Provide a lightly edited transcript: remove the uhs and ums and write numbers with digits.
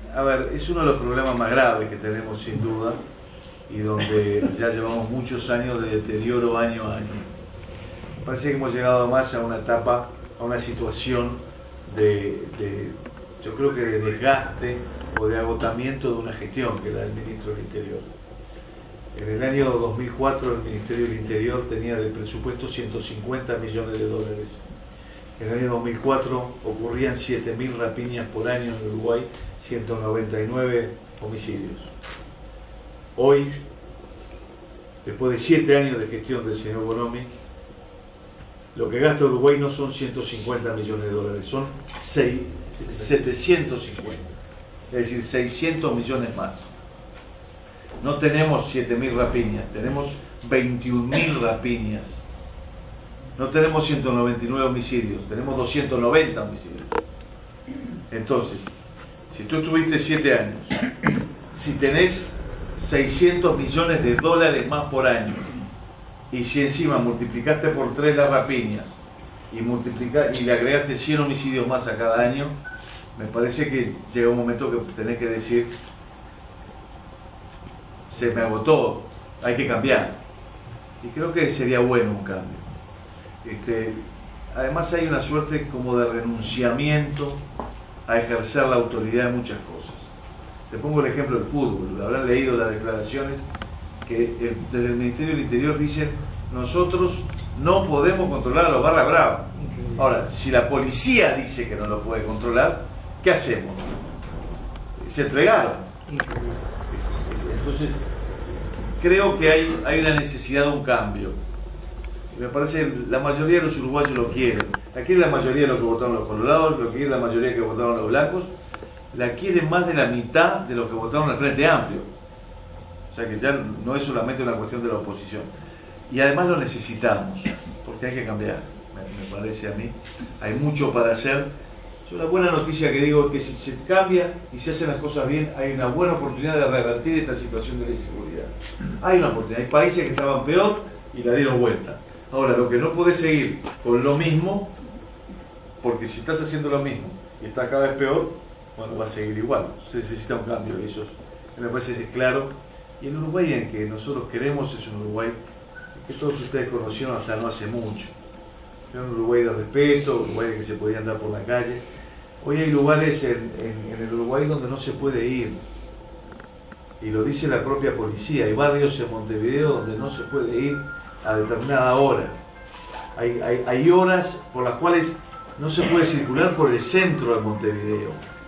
a ver, es uno de los problemas más graves que tenemos sin duda y donde ya llevamos muchos años de deterioro año a año. Parece que hemos llegado más a una etapa, a una situación yo creo que de desgaste o de agotamiento de una gestión que era el ministro del Interior. En el año 2004 el Ministerio del Interior tenía de presupuesto 150 millones de dólares. En el año 2004 ocurrían 7.000 rapiñas por año en Uruguay, 199 homicidios. Hoy, después de 7 años de gestión del señor Bonomi, lo que gasta Uruguay no son 150 millones de dólares, son 750, es decir, 600 millones más. No tenemos 7.000 rapiñas, tenemos 21.000 rapiñas. No tenemos 199 homicidios, tenemos 290 homicidios. Entonces, si tú estuviste 7 años, si tenés 600 millones de dólares más por año, y si encima multiplicaste por 3 las rapiñas y le agregaste 100 homicidios más a cada año, me parece que llega un momento que tenés que decir, se me agotó, hay que cambiar. Y creo que sería bueno un cambio. Además hay una suerte como de renunciamiento a ejercer la autoridad en muchas cosas. Te pongo el ejemplo del fútbol. Habrán leído las declaraciones que desde el Ministerio del Interior dicen: nosotros no podemos controlar a los barra brava. Ahora, si la policía dice que no lo puede controlar, ¿qué hacemos? Se entregaron. Entonces, creo que hay una necesidad de un cambio. Me parece que la mayoría de los uruguayos lo quieren. La quiere la mayoría de los que votaron los colorados, lo quiere la mayoría que votaron los blancos, la quieren más de la mitad de los que votaron el Frente Amplio. O sea que ya no es solamente una cuestión de la oposición. Y además lo necesitamos, porque hay que cambiar, me parece a mí. Hay mucho para hacer. Yo la buena noticia que digo es que si se cambia y se hacen las cosas bien, hay una buena oportunidad de revertir esta situación de la inseguridad. Hay una oportunidad. Hay países que estaban peor y la dieron vuelta. Ahora, lo que no podés seguir con lo mismo, porque si estás haciendo lo mismo y está cada vez peor, bueno, va a seguir igual. Se necesita un cambio, y eso me parece que es claro. Y el Uruguay en que nosotros queremos es un Uruguay que todos ustedes conocieron hasta no hace mucho. Era un Uruguay de respeto, un Uruguay que se podía andar por la calle. Hoy hay lugares en el Uruguay donde no se puede ir. Y lo dice la propia policía. Hay barrios en Montevideo donde no se puede ir a determinada hora. Hay horas por las cuales no se puede circular por el centro de Montevideo.